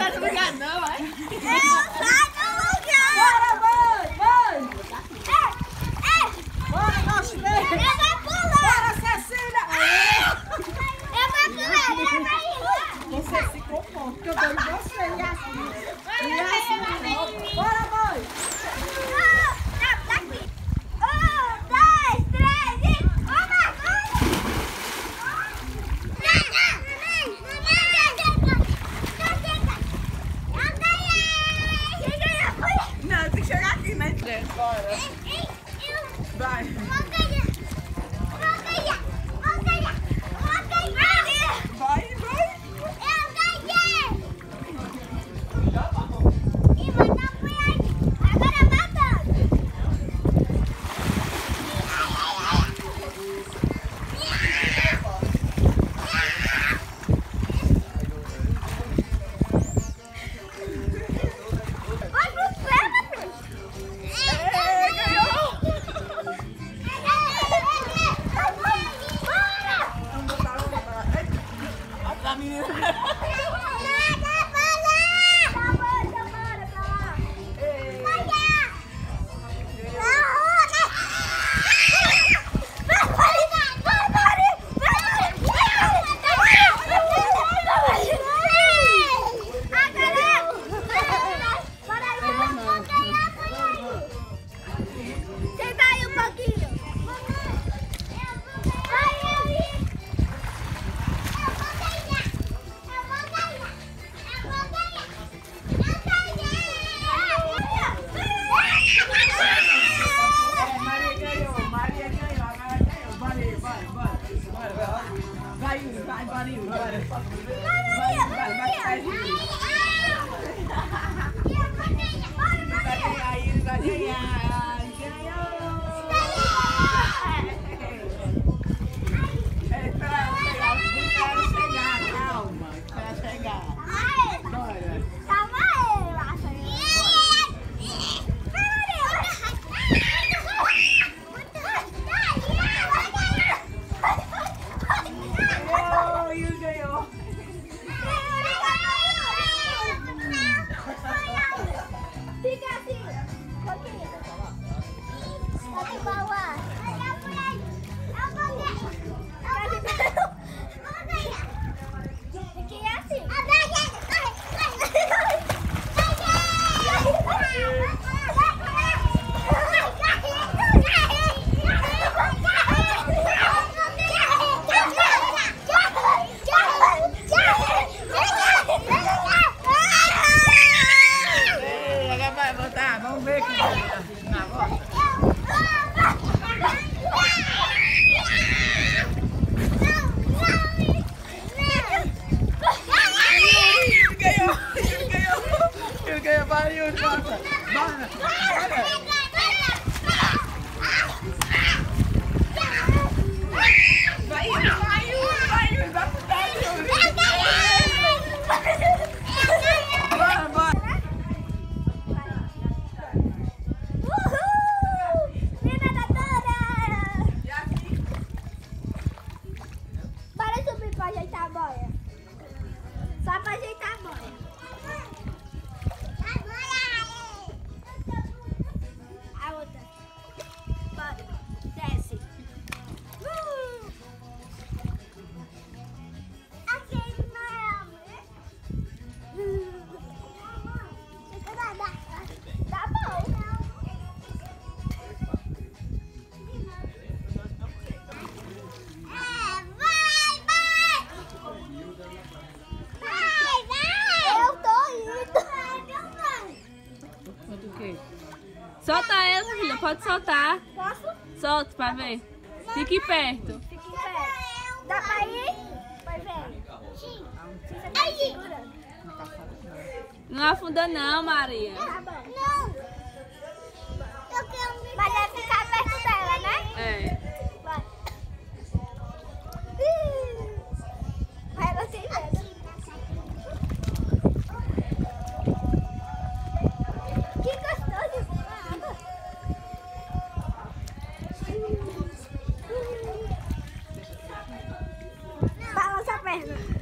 sai do lugar não, vai. Sai do lugar. Bora, mãe, mãe. Bora, nosso bem. Eu vou pular. Bora, Cecília. Eu vou pular, eu vou ir. Você se comporta, que eu dou em você, Yasmin. Yasmin, bora, mãe. Tá aqui. 1, 2, 3 e... Não, tem que chegar aqui, né? Bora. Vai. Vai, vai. A menina. Vamos ver aqui na volta. Ele ganhou, vai, bora. Só pra ajeitar a boia. A outra. Bora. Desce. Aquele não. Tá bom. Solta ela, filha, pode soltar. Posso? Solta pra ver. Fique perto. Fique perto. Dá pra ir? Vai ver. Sim. Você tá segurando. Não afunda não, Maria. Tá bom. Não. Mas deve ficar perto dela, né? É. Vai. Vai, ela tem medo. Que gostoso. Balança a perna.